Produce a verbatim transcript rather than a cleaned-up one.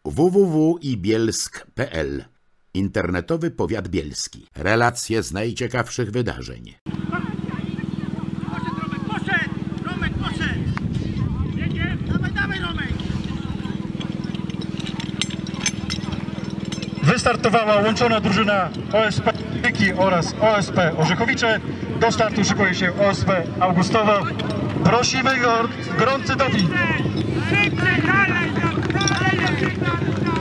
w w w kropka i bielsk kropka p l. Internetowy powiat bielski. Relacje z najciekawszych wydarzeń. Poszedł Romek, poszedł! Romek, poszedł! Jedzie! Dawaj, dawaj Romek! Wystartowała łączona drużyna O S P Tyki oraz O S P Orzechowice. Do startu szykuje się O S P Augustowo. Prosimy gorący doping. Szybciej, dalej, dalej, dalej!